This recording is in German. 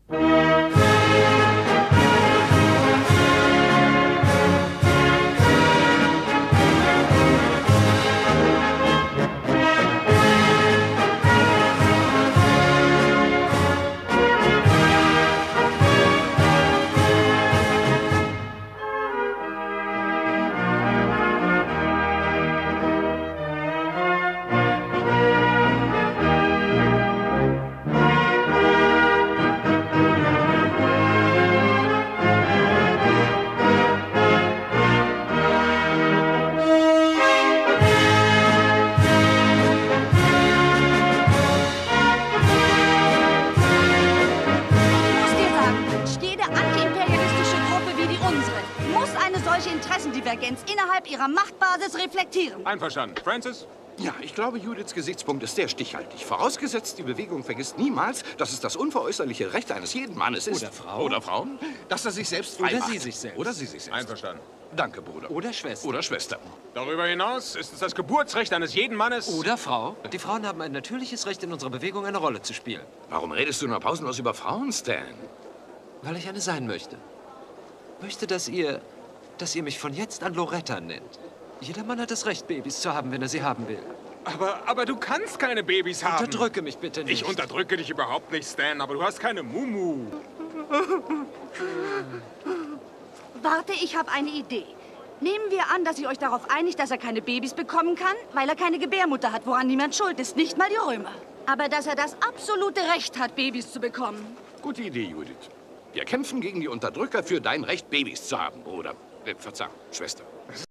Interessendivergenz innerhalb ihrer Machtbasis reflektieren. Einverstanden. Francis? Ja, ich glaube, Judiths Gesichtspunkt ist sehr stichhaltig. Vorausgesetzt, die Bewegung vergisst niemals, dass es das unveräußerliche Recht eines jeden Mannes ist. Oder Frau. Oder Frauen. Dass er sich selbst frei Oder macht. sie sich selbst. Oder sie sich selbst. Einverstanden. Danke, Bruder. Oder Schwester. Oder Schwester. Darüber hinaus ist es das Geburtsrecht eines jeden Mannes... Oder Frau. Die Frauen haben ein natürliches Recht, in unserer Bewegung eine Rolle zu spielen. Warum redest du nur pausenlos über Frauen, Stan? Weil ich eine sein möchte. Möchte, dass ihr mich von jetzt an Loretta nennt. Jeder Mann hat das Recht, Babys zu haben, wenn er sie haben will. Aber du kannst keine Babys haben. Unterdrücke mich bitte nicht. Ich unterdrücke dich überhaupt nicht, Stan, aber du hast keine Mumu. Warte, ich habe eine Idee. Nehmen wir an, dass ihr euch darauf einigt, dass er keine Babys bekommen kann, weil er keine Gebärmutter hat, woran niemand schuld ist, nicht mal die Römer. Aber dass er das absolute Recht hat, Babys zu bekommen. Gute Idee, Judith. Wir kämpfen gegen die Unterdrücker für dein Recht, Babys zu haben, Bruder. Verzeihung, Schwester.